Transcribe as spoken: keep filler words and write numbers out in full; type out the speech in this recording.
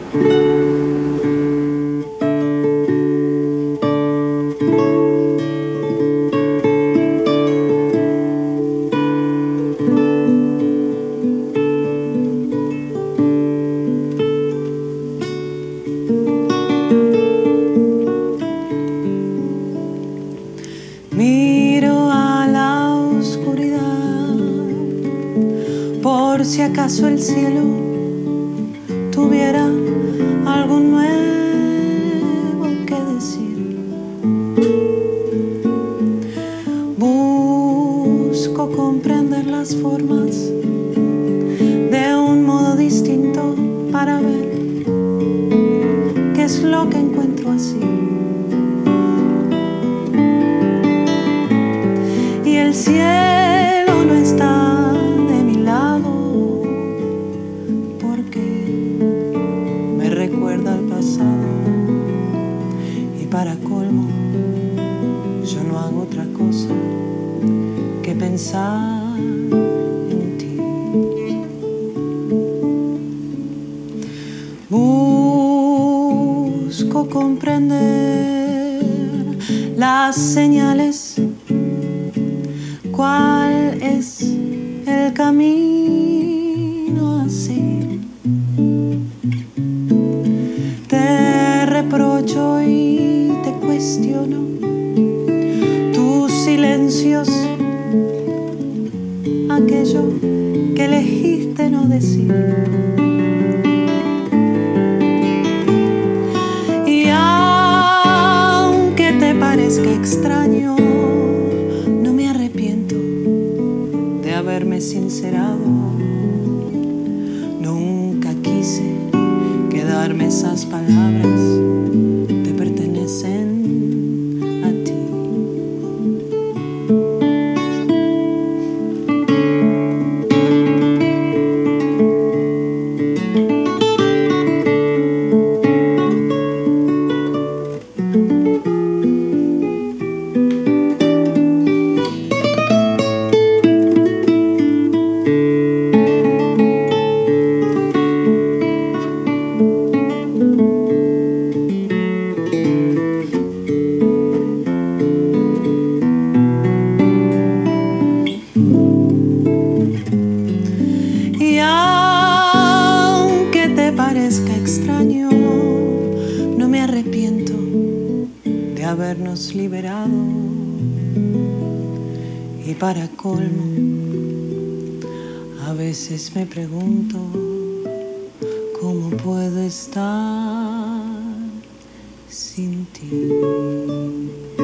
Miro a la oscuridad por si acaso el cielo tuviera algo nuevo que decir. Busco comprender las formas de un modo distinto para ver qué es lo que encuentro así. Y el cielo no está de mi lado porque me recuerda al pasado. Y para colmo, yo no hago otra cosa que pensar en ti. Busco comprender las señales. ¿Cuál es el camino así? Te reprocho y te cuestiono tus silencios, aquello que elegiste no decir. Y aunque te parezca extraño, no me arrepiento de haberme sincerado. Nunca quise quedarme esas palabras, te pertenecen a ti. Y aunque te parezca extraño, no me arrepiento de habernos liberado. Y para colmo, a veces me pregunto cómo puedo estar sin ti.